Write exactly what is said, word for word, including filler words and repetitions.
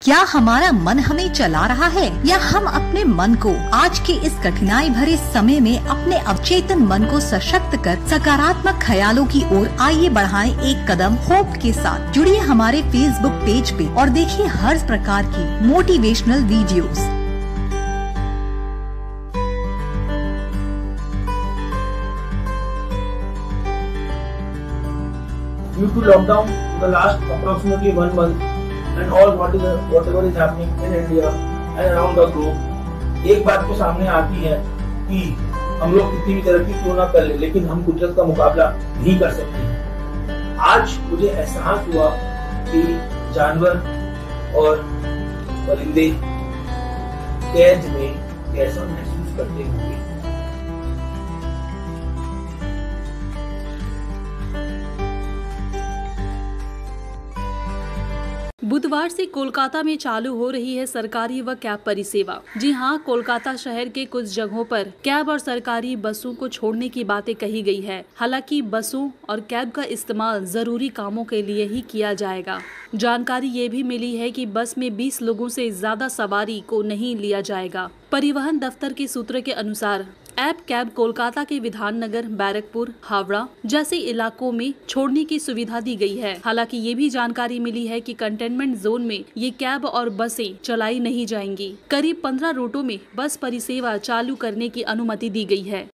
क्या हमारा मन हमें चला रहा है या हम अपने मन को आज के इस कठिनाई भरे समय में अपने अवचेतन मन को सशक्त कर सकारात्मक ख्यालों की ओर आइए बढ़ाएं एक कदम होप के साथ। जुड़िए हमारे फेसबुक पेज पे और देखिए हर प्रकार की motivational videos. Due to lockdown, the last approximately one month, and all what is whatever is happening in India and around the globe, एक बात तो सामने आती है कि हम लोग कितनी भी तरक्की क्यों ना कर ले, लेकिन हम कुदरत का मुकाबला नहीं कर सकते। आज मुझे एहसास हुआ कि जानवर और परिंदे कैद में कैसा महसूस करते होंगे। बुधवार से कोलकाता में चालू हो रही है सरकारी व कैब परिसेवा। जी हां, कोलकाता शहर के कुछ जगहों पर कैब और सरकारी बसों को छोड़ने की बातें कही गई है। हालांकि बसों और कैब का इस्तेमाल जरूरी कामों के लिए ही किया जाएगा। जानकारी ये भी मिली है कि बस में बीस लोगों से ज्यादा सवारी को नहीं लिया जाएगा। परिवहन दफ्तर के सूत्र के अनुसार ऐप कैब कोलकाता के विधान नगर, बैरकपुर, हावड़ा जैसे इलाकों में छोड़ने की सुविधा दी गई है। हालांकि ये भी जानकारी मिली है कि कंटेनमेंट जोन में ये कैब और बसें चलाई नहीं जाएंगी। करीब पंद्रह रूटों में बस परिसेवा चालू करने की अनुमति दी गई है।